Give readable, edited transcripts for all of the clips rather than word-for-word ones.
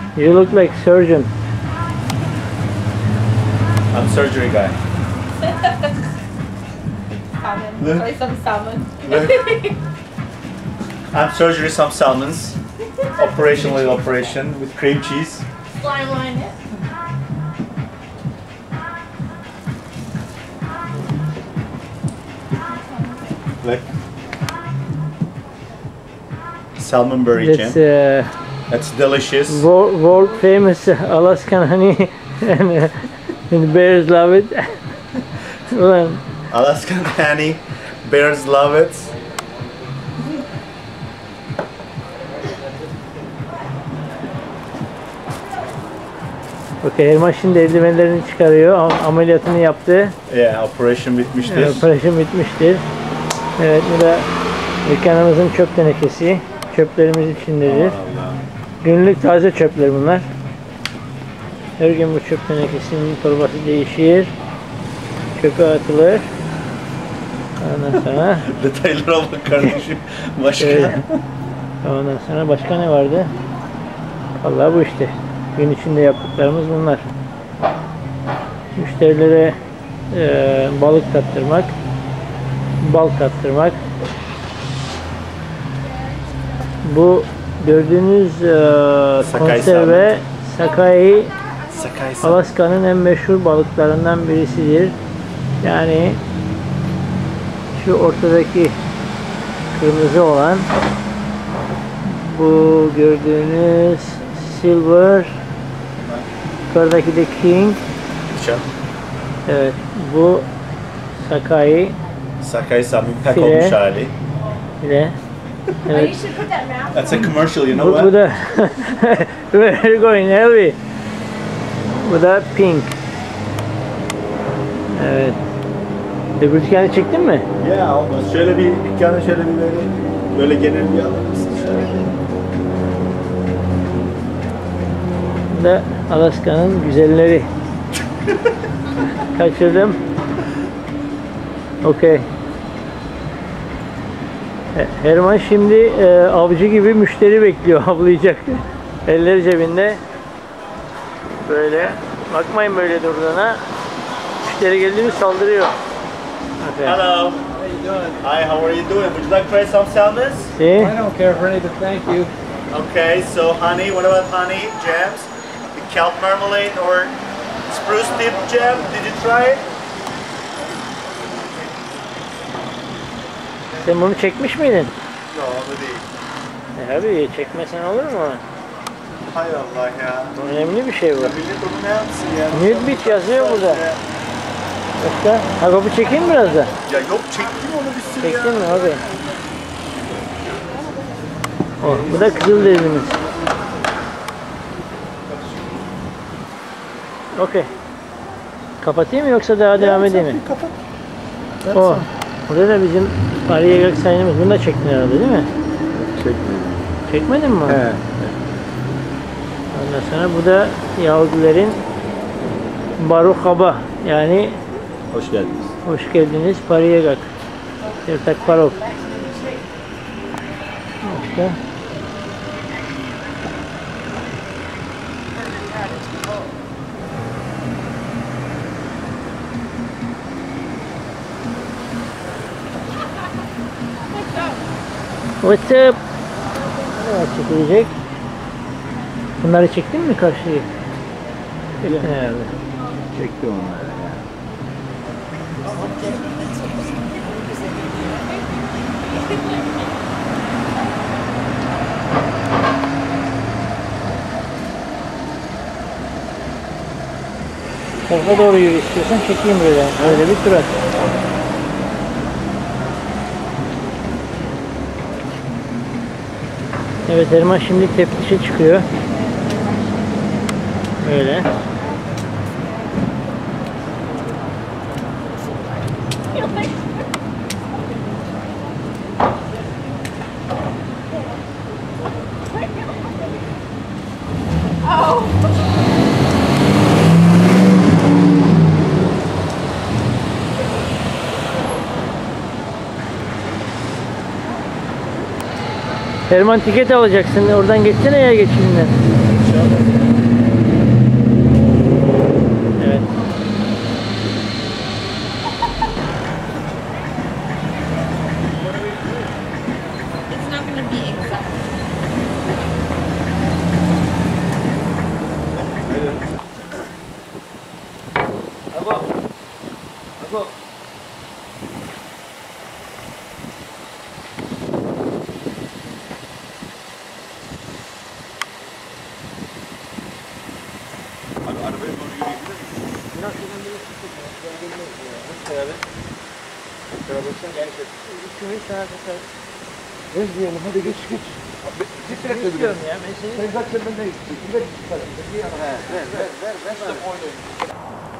You look like surgeon. I'm surgery guy. Salmon. Try some salmon. I'm surgery some salmons. Operational operation with cream cheese. Slime line it. Look. Salmon berry That's jam. That's delicious. world famous Alaskan honey, and bears love it. Ulan, Alaskan honey. Bears love it. okay, Herman şimdi eldivenlerini çıkarıyor. Ameliyatını yaptı. Yeah, operation bitmiştir. Operasyon bitmiştir. Evet, bu da dükkanımızın çöp tenekesi. Çöplerimiz içindedir. Allah. Günlük taze çöpler bunlar. Her gün bu çöp tenekesinin torbası değişir. Çöpe atılır. Ondan sonra Detaylara bak kardeşim. Başka. ondan sonra başka ne vardı? Vallahi bu işte. Gün içinde yaptıklarımız bunlar. Müşterilere balık tattırmak, bal tattırmak. Bu gördüğünüz Sakai konserve Sakai Sakai salmon. Alaska'nın en meşhur balıklarından birisidir. Yani şu ortadaki kırmızı olan, bu gördüğünüz silver, yukarıdaki de king. Evet, bu Sakai Sakai salmon pack File. olmuş hali. ile. Oh, Evet. you should put that mask. That's a commercial, you know Bu what? da where are you going, Elvi? Bu da pink. Evet. Öbür dükkanı çektin mi? Yeah, almost. Şöyle bir dükkanı şöyle bir böyle genel bir alır mısın? Şöyle. Bu da Alaska'nın güzelleri. Kaçırdım. Okey. Herman şimdi avcı gibi müşteri bekliyor, avlayacak. Elleri cebinde. Böyle. Bakmayın böyle durduğuna. Müşteri geldi mi saldırıyor. Okay. Hello. How you doing? Hi, how are you doing? Would you like to try some salmons? See? I don't care for anything, thank you. Okay, so honey, what about honey jams? The kelp marmalade or spruce tip jam? Did you try it? Sen bunu çekmiş miydin? No, bu değil. Abi çekmesen olur mu? Hay Allah ya. Önemli bir şey bu. Ya millet onu ne yapsın ya? Nude Beach yazıyor burada. Ya, Başka? Ha kapı çekeyim mi biraz da? ya yok çektim onu bir sürü Çektin ya. mi abi? Oh, bu da Kızılderili'miz. Okey. Kapatayım mı yoksa daha devam edeyim mi? Kapat. Oh. Burada da bizim Ariye Göksayn'ımız. Bunu da çektin herhalde değil mi? Çekmedim. Çekmedin mi? He. Ondan sonra bu da Yahudilerin Baruch yani Hoş geldiniz. hoş geldiniz Pariyegak. Tertak Parok. Başka? What's up? Evet, çekilecek. Bunları çektin mi karşıyı? Çektin herhalde. Çekti onları ya. Tarafa doğru yürü istiyorsan çekeyim böyle. Öyle bir tur at. Evet, Erman şimdi teftişe çıkıyor. Böyle. Erman tiket alacaksın. Oradan geçsene ya geçidinden. Evet. It's not gonna be exact. Gezmeyelim hadi geç. İstiyorum ya. Ben seni Sen zaten ben de ver. İşte oynayın.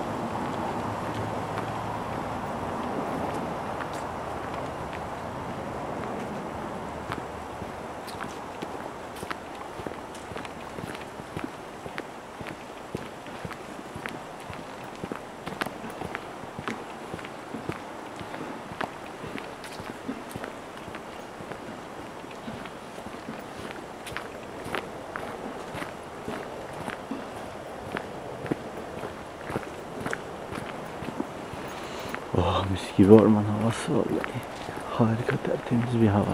Oh, mis gibi orman havası vallahi. Harika, tertemiz bir hava.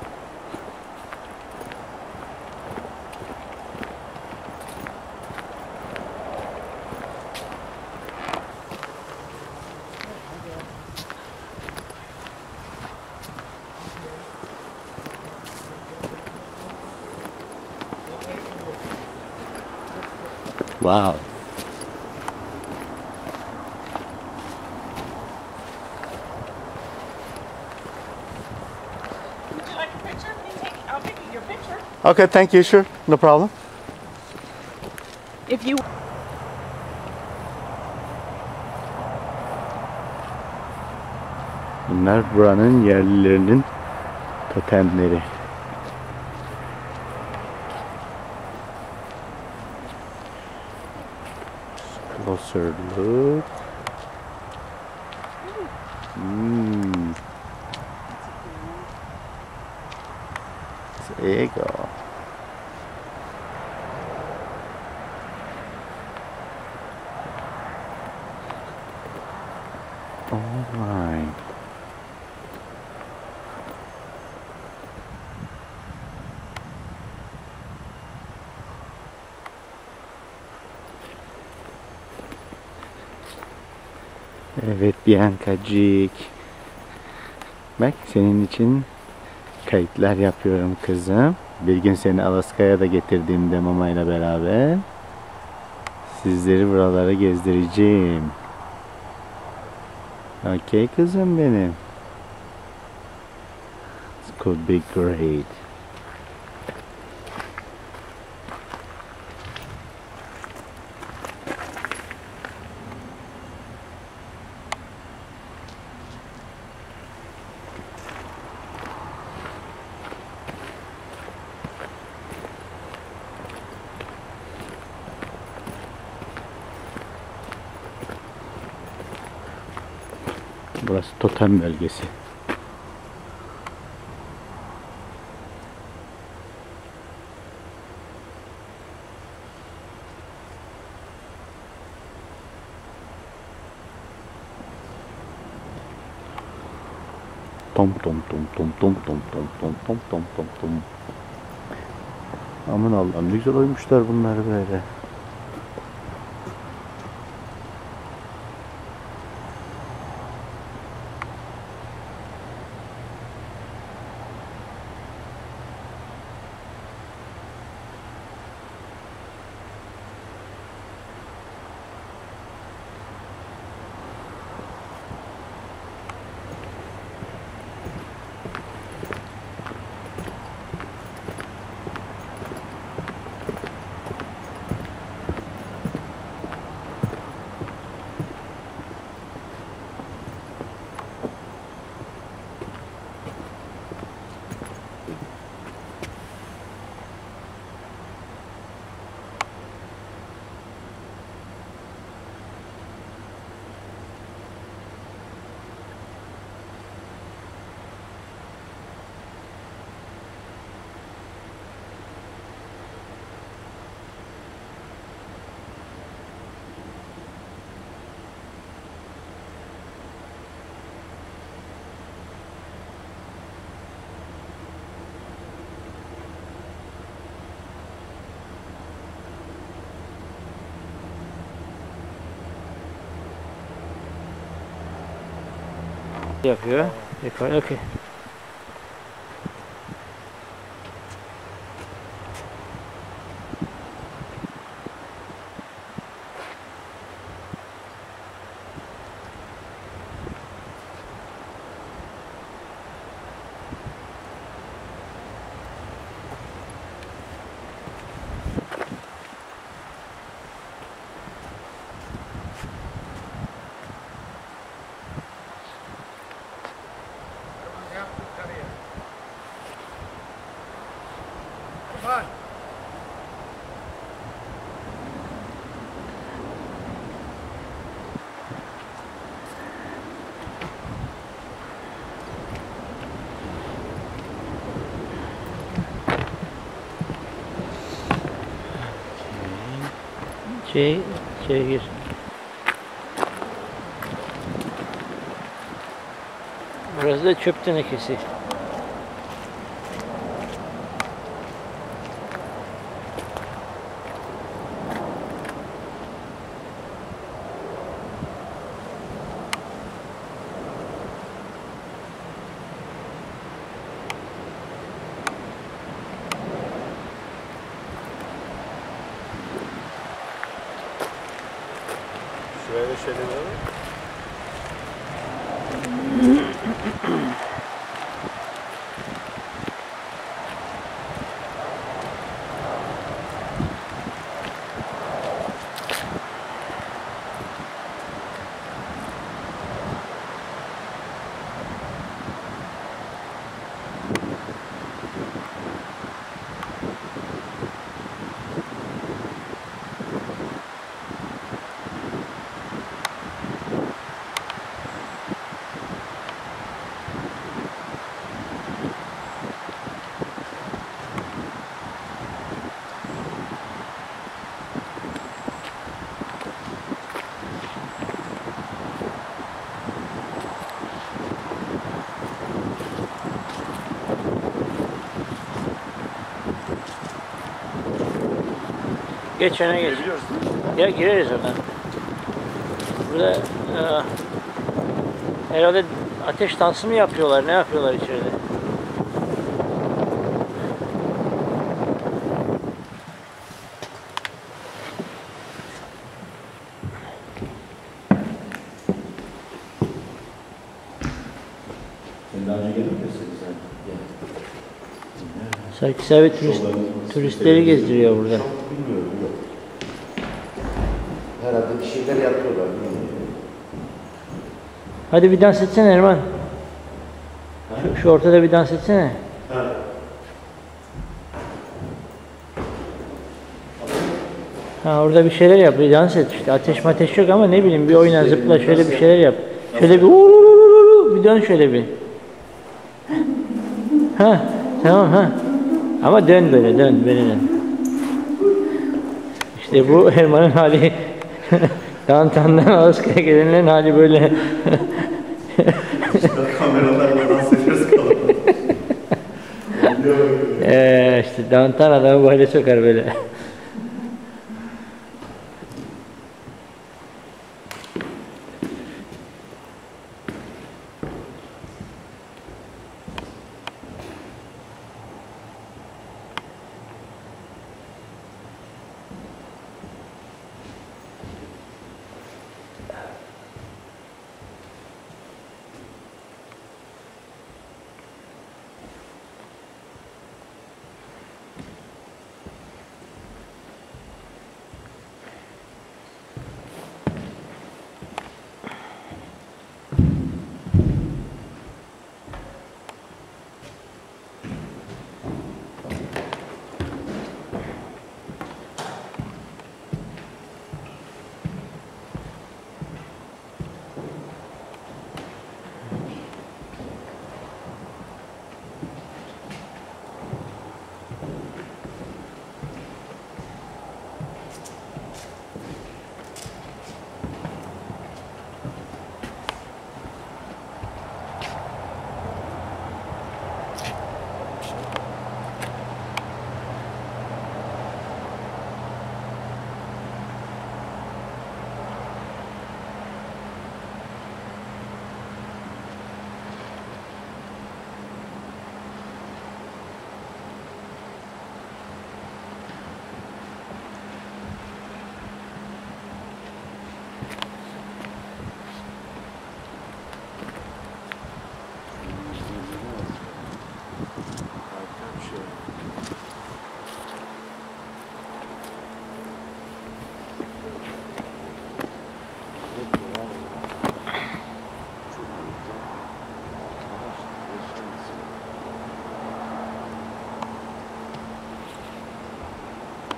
Wow. Would you like a picture? I'll take your picture. Okay, thank you. Sure, no problem. If you Bunlar buranın yerlilerinin totemleri. Closer look. There you go. All right. Evet Biancacık. Bak senin için kayıtlar yapıyorum kızım. Bir gün seni Alaska'ya da getirdiğimde mamayla beraber sizleri buralara gezdireceğim. Okay kızım benim. It could be great. Burası totem bölgesi. Tom tom tom tom tom tom tom tom tom tom tom tom. Aman Allah'ım ne güzel oymuşlar bunları böyle. Yapıyor. Yukarı, okey. İçeri gir. Burası da çöp tenekesi. Şuraya da şöyle bir alalım. Geç öne geç. Ya gireriz oradan. Burada herhalde ateş dansı mı yapıyorlar? Ne yapıyorlar içeride? Sen daha önce gelir misin sen? Sarkis abi turistleri gezdiriyor burada. Çok bilmiyorum, yok. Herhalde bir şeyler yapıyorlar. Bilmiyorum. Hadi bir dans etsene Erman. Şu ortada bir dans etsene. Ha orada bir şeyler yap, bir dans et işte. Ateş yok ama ne bileyim bir oyna zıpla şöyle bir şeyler yap. Şöyle bir bir dön şöyle bir. Ha tamam ha. Ama dön böyle dön dön. İşte bu Erman'ın hali. Downtown'dan Alaska'ya gelenlerin hali böyle. Kameralarla dans ediyoruz kalalım. İşte downtown adamı böyle sokar böyle.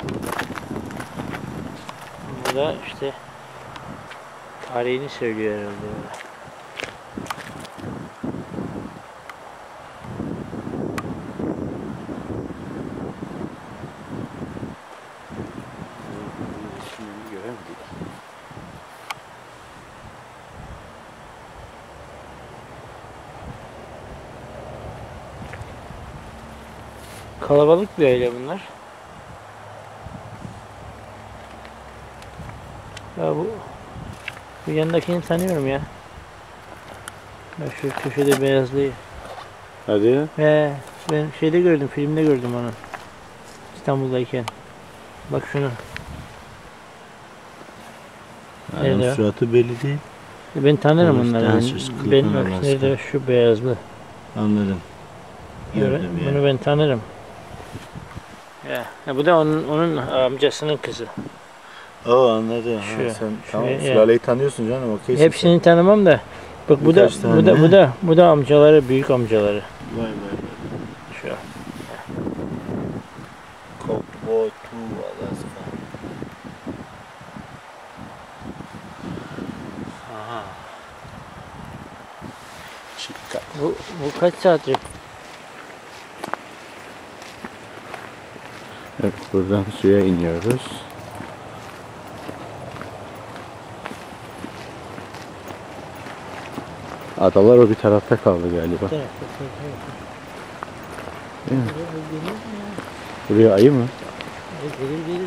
Bu da işte tarihini söylüyor herhalde. Kalabalık bir aile bunlar. Ya bu yanındakini tanıyorum ya. Ya şu köşede beyazlıyı. Hadi ya. Ben şeyde gördüm, filmde gördüm onu. İstanbul'dayken. Bak şunu. Nerede o? Suratı belli değil. Ben tanırım Orası onları. dansöz, Ben kılıklı bak maske. nerede şu beyazlı. Anladım. Gördüm ya. Bunu ben tanırım. Ya bu da onun amcasının kızı. Oo anladım. Ha, Şu, sen şu, tamam ya. sülaleyi tanıyorsun canım. Okeysin. Hepsini tanımam da. Bak bu da Birkaç tane. bu da amcaları, büyük amcaları. Vay vay. Şu. Kopotu Alaska. Aha. Çıkar. Bu kaç saattir? Evet, buradan suya iniyoruz. Adalar o bir tarafta kaldı galiba. Değil mi? Buraya ayı mı? Gelir.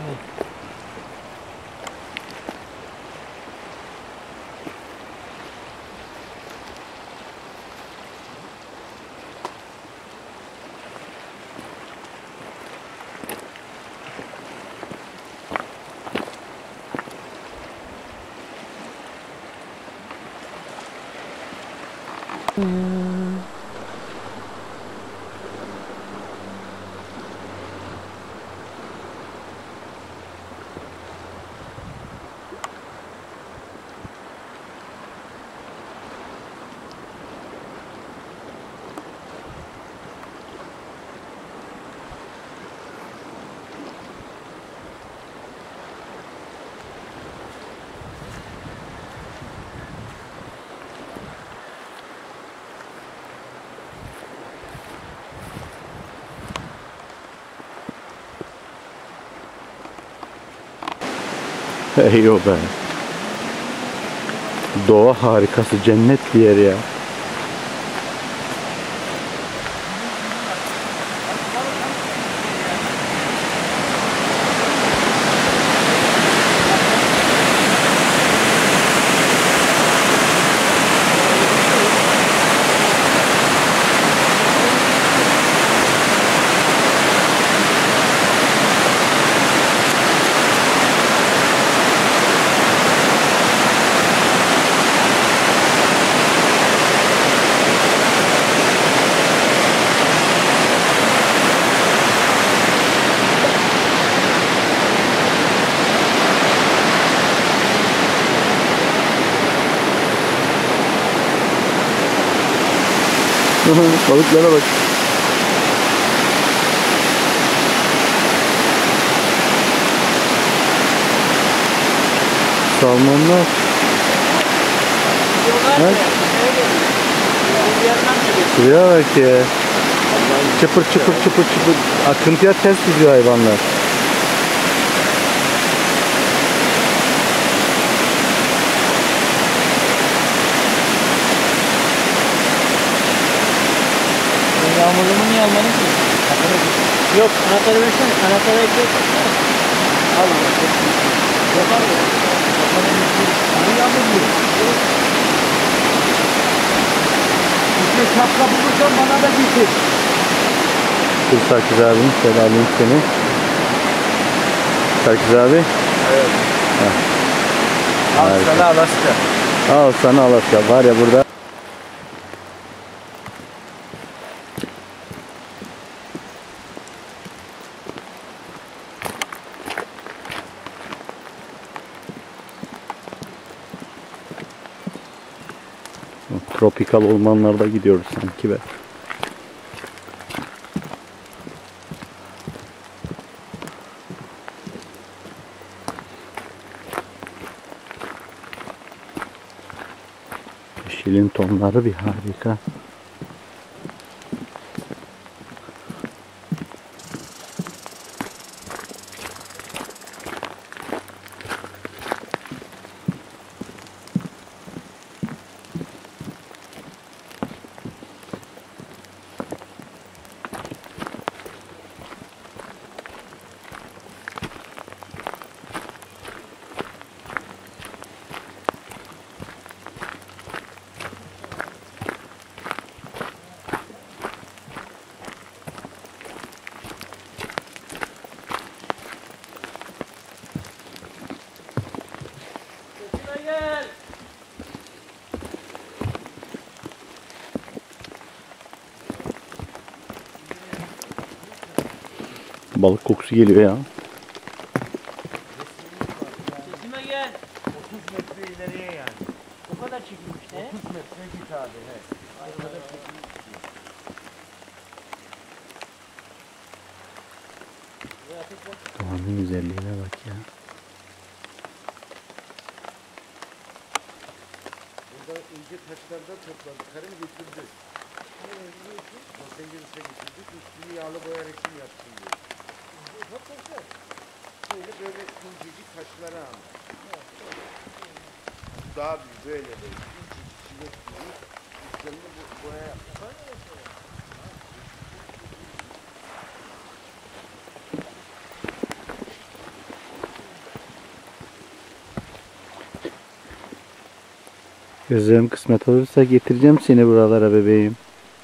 Ey o be. Doğa harikası, cennet bir yer ya. Balıklara bak. Salmonlar. Bak. Şuraya bak ya. Çıpır çıpır çıpır çıpır. Akıntıya ters gidiyor hayvanlar. Yağmurluğumu niye almadın ki? Yok, anahtarı versene. Anahtarı ekle. Al. Yapar mı? Hani yağmurluğu? İşte şapka bulursan bana da getir. Kız Sakız abinin selamını seni. Sakız abi. Evet. Al sana Alaska. Al sana Alaska. Var ya burada. Tropikal ormanlarda gidiyoruz sanki be. Yeşilin tonları bir harika. Balık kokusu geliyor ya. Sesime gel. 30 metre ileriye yani. O kadar çekilmiş de. 30 metre git abi. He. O kadar çekilmiş. Doğanın güzelliğine bak ya. Burada ince taşlardan topladı. Karım götürdü. Los Angeles'e getirdik. Üstünü yağlı boyarak için yapsın diye. Ufak taşlar. Böyle incecik taşlara ama. Daha büyük böyle böyle. İncecik çilek gibi. Üstlerinde boya yaptık. Gözlerim kısmet olursa getireceğim seni buralara bebeğim.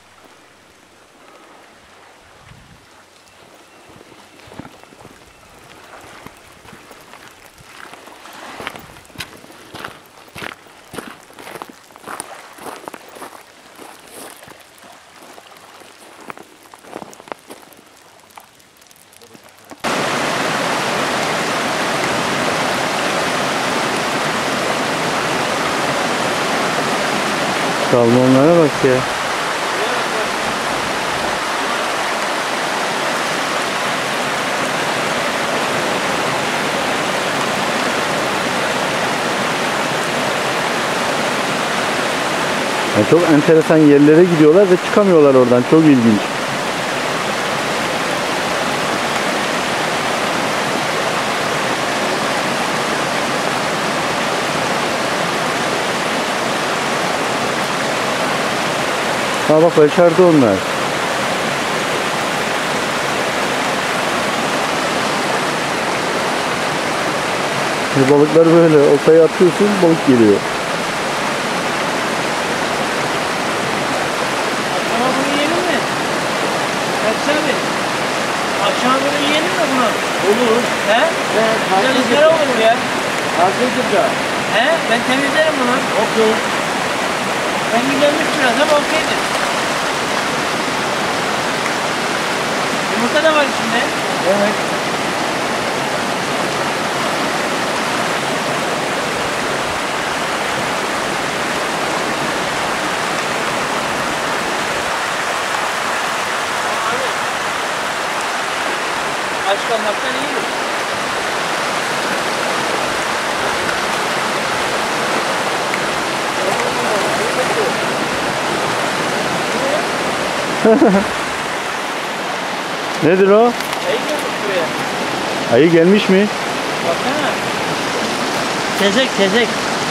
Salmonlara bak ya. Yani çok enteresan yerlere gidiyorlar ve çıkamıyorlar oradan. Çok ilginç. Ha bak başardı onlar. Balıklar böyle oltayı atıyorsun, balık geliyor. Akşama bunu yiyelim mi? Ertuğ abi. Akşama bunu yiyelim mi bunu? Olur. He? Güzel ızgara olur ya. Hazırdır da. He? Ben temizlerim bunu. Okey. Ben gidermiş biraz ama okeydir. Yumurta da var içinde. Evet. Aç kalmaktan iyidir. Nedir o? Ayı gelmiş buraya. Ayı gelmiş mi? Baksana. Tezek tezek.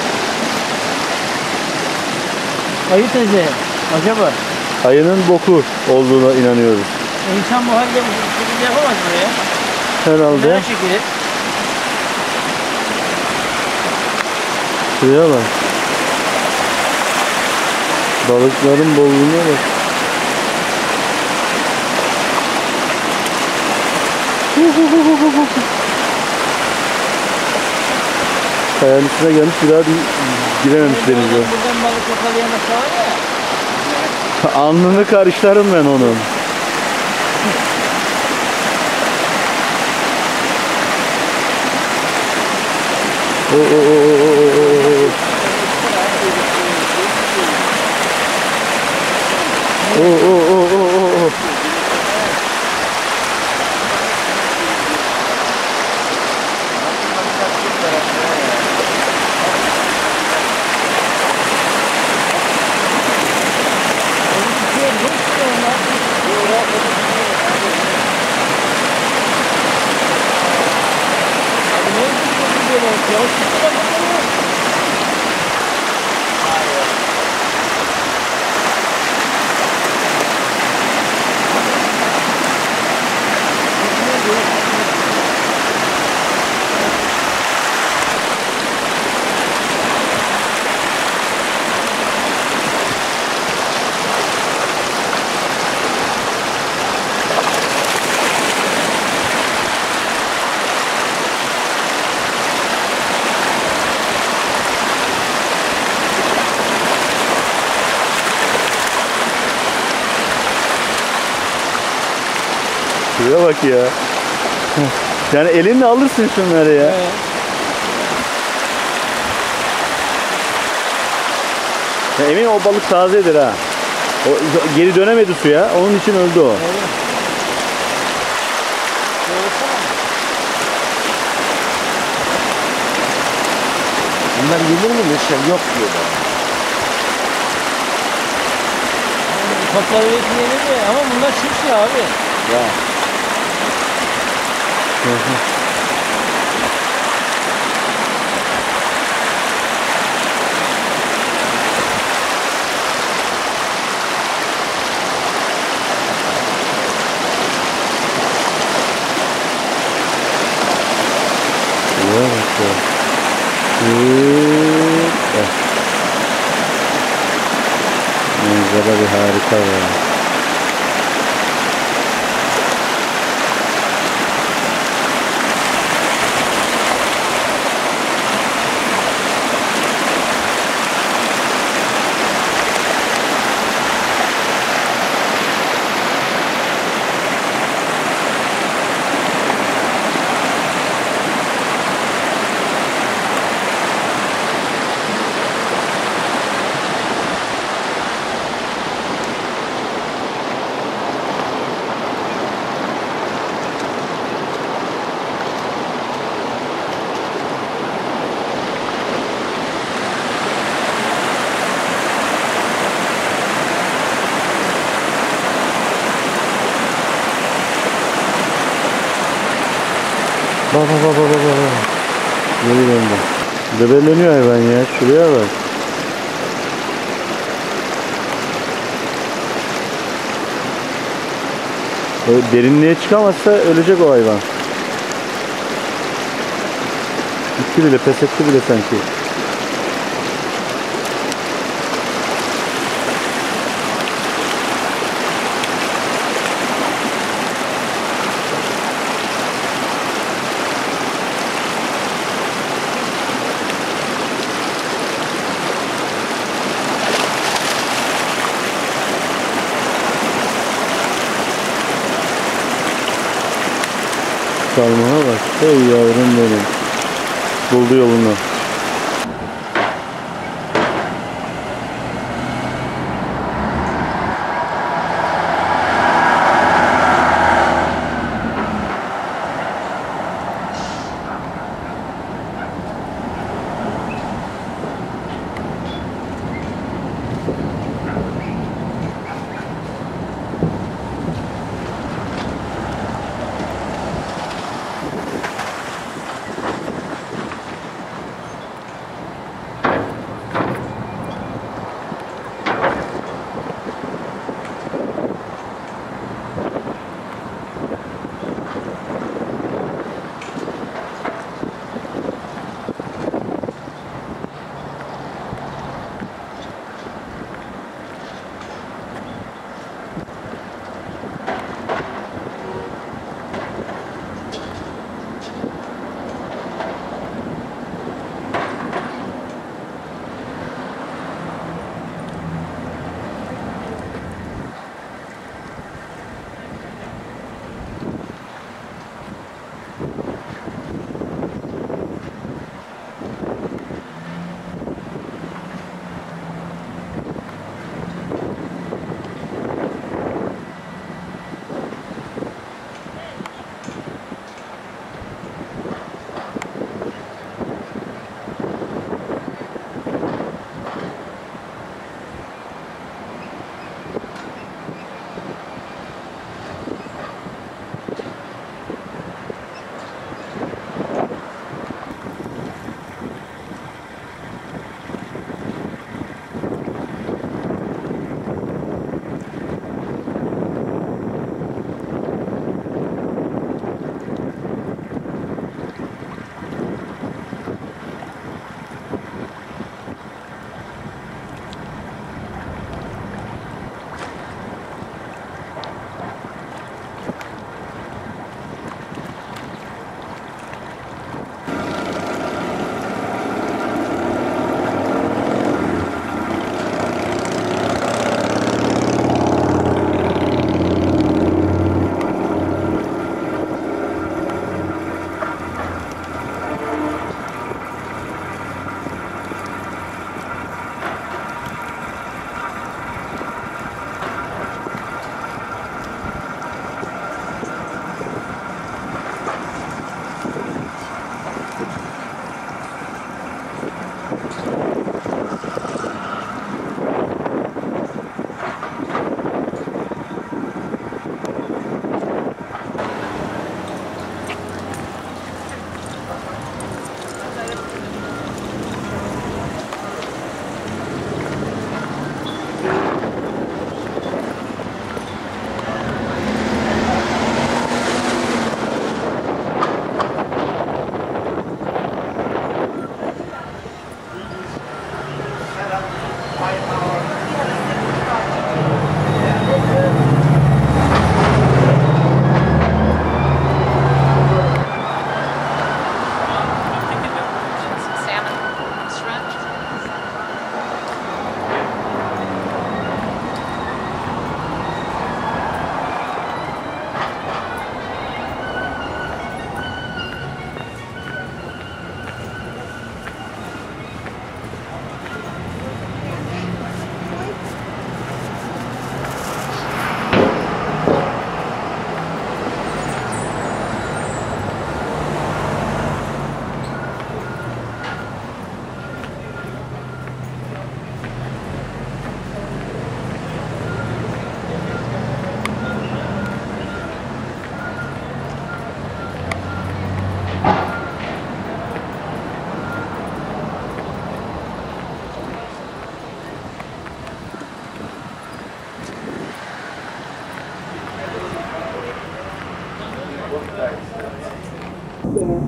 Ayı teze. Acaba Ayının boku olduğuna inanıyoruz. insan bu halde bu şekilde yapamaz mı ya? Herhalde. Nereye çekilir? Şuraya bak. Balıkların bolluğuna bak. Kayanın üstüne gelmiş bir daha girememiş denize. Buradan balık yakalayan var ya. Alnını karışlarım ben onun. Şuraya bak ya. Yani elinle alırsın şunları ya. Evet. Ya eminim o balık tazedir ha. O geri dönemedi suya. Onun için öldü o. Evet. Bunlar yenir mi Neşe? Yok diyorlar. Ufakları yenir mi? Ama bunlar şiş ya abi. Ya. Şuraya bak ya. Manzara bir harika ya. Bak. Geri döndü. Debeleniyor hayvan ya. Şuraya bak. O derinliğe çıkamazsa ölecek o hayvan. Gitti bile, pes etti bile sanki. Salmana bak. Hey yavrum benim. Buldu yolunu.